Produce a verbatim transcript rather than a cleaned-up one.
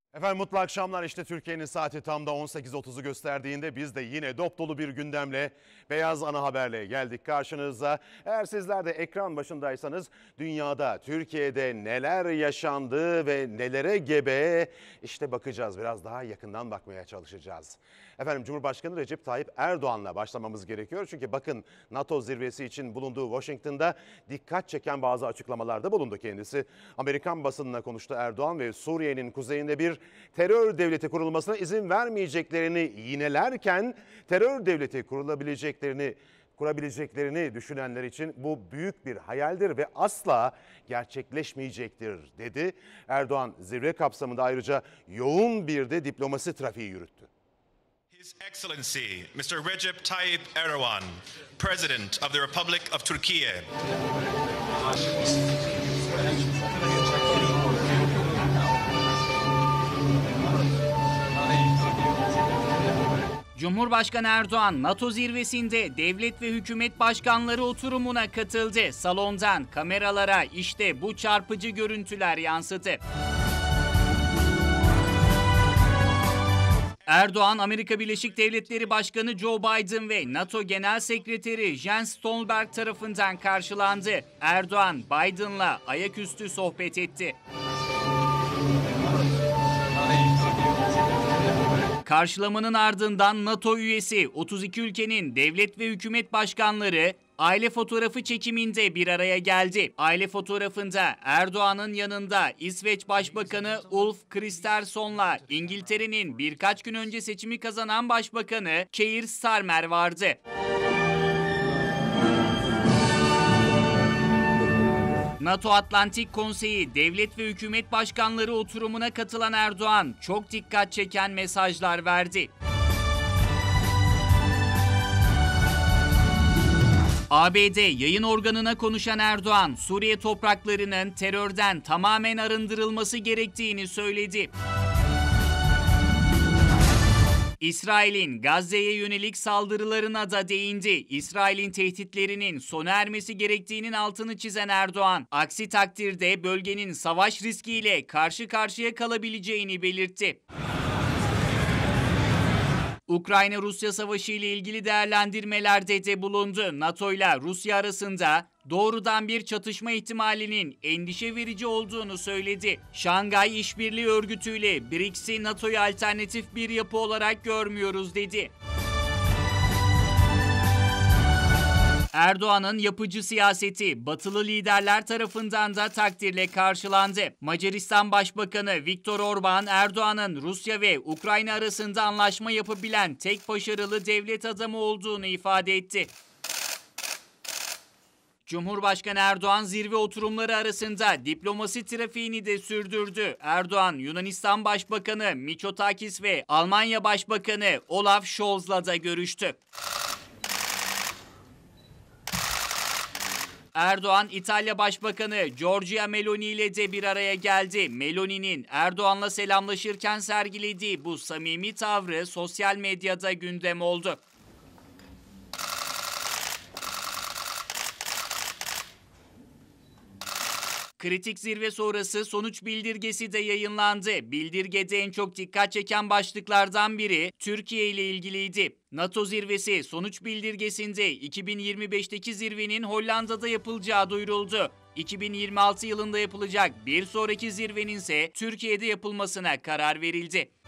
Efendim mutlu akşamlar. İşte Türkiye'nin saati tam da on sekiz otuzu gösterdiğinde biz de yine dop dolu bir gündemle, beyaz ana haberle geldik karşınıza. Eğer sizler de ekran başındaysanız dünyada, Türkiye'de neler yaşandı ve nelere gebe, işte bakacağız. Biraz daha yakından bakmaya çalışacağız. Efendim Cumhurbaşkanı Recep Tayyip Erdoğan'la başlamamız gerekiyor. Çünkü bakın, NATO zirvesi için bulunduğu Washington'da dikkat çeken bazı açıklamalarda bulundu kendisi. Amerikan basınına konuştu Erdoğan ve Suriye'nin kuzeyinde bir terör devleti kurulmasına izin vermeyeceklerini yinelerken, terör devleti kurulabileceklerini kurabileceklerini düşünenler için bu büyük bir hayaldir ve asla gerçekleşmeyecektir dedi. Erdoğan zirve kapsamında ayrıca yoğun bir de diplomasi trafiği yürüttü. His Excellency Mister Recep Tayyip Erdoğan, President of the Republic of Turkey. Cumhurbaşkanı Erdoğan, NATO zirvesinde devlet ve hükümet başkanları oturumuna katıldı. Salondan kameralara işte bu çarpıcı görüntüler yansıdı. Erdoğan, Amerika Birleşik Devletleri Başkanı Joe Biden ve NATO Genel Sekreteri Jens Stoltenberg tarafından karşılandı. Erdoğan, Biden'la ayaküstü sohbet etti. Karşılamanın ardından NATO üyesi otuz iki ülkenin devlet ve hükümet başkanları aile fotoğrafı çekiminde bir araya geldi. Aile fotoğrafında Erdoğan'ın yanında İsveç Başbakanı Ulf Kristersson'la İngiltere'nin birkaç gün önce seçimi kazanan Başbakanı Keir Starmer vardı. NATO Atlantik Konseyi Devlet ve Hükümet Başkanları oturumuna katılan Erdoğan çok dikkat çeken mesajlar verdi. A B D yayın organına konuşan Erdoğan, Suriye topraklarının terörden tamamen arındırılması gerektiğini söyledi. İsrail'in Gazze'ye yönelik saldırılarına da değindi. İsrail'in tehditlerinin sona ermesi gerektiğinin altını çizen Erdoğan, aksi takdirde bölgenin savaş riskiyle karşı karşıya kalabileceğini belirtti. Ukrayna-Rusya savaşı ile ilgili değerlendirmelerde de bulundu. NATO ile Rusya arasında doğrudan bir çatışma ihtimalinin endişe verici olduğunu söyledi. Şangay İşbirliği Örgütü ile B R I C S'i NATO'ya alternatif bir yapı olarak görmüyoruz dedi. Erdoğan'ın yapıcı siyaseti batılı liderler tarafından da takdirle karşılandı. Macaristan Başbakanı Viktor Orban, Erdoğan'ın Rusya ve Ukrayna arasında anlaşma yapabilen tek başarılı devlet adamı olduğunu ifade etti. Cumhurbaşkanı Erdoğan zirve oturumları arasında diplomasi trafiğini de sürdürdü. Erdoğan, Yunanistan Başbakanı Mitsotakis ve Almanya Başbakanı Olaf Scholz'la da görüştü. Erdoğan, İtalya Başbakanı Giorgia Meloni ile de bir araya geldi. Meloni'nin Erdoğan'la selamlaşırken sergilediği bu samimi tavrı sosyal medyada gündem oldu. Kritik zirve sonrası sonuç bildirgesi de yayınlandı. Bildirgede en çok dikkat çeken başlıklardan biri Türkiye ile ilgiliydi. NATO zirvesi sonuç bildirgesinde iki bin yirmi beşteki zirvenin Hollanda'da yapılacağı duyuruldu. iki bin yirmi altı yılında yapılacak bir sonraki zirvenin ise Türkiye'de yapılmasına karar verildi.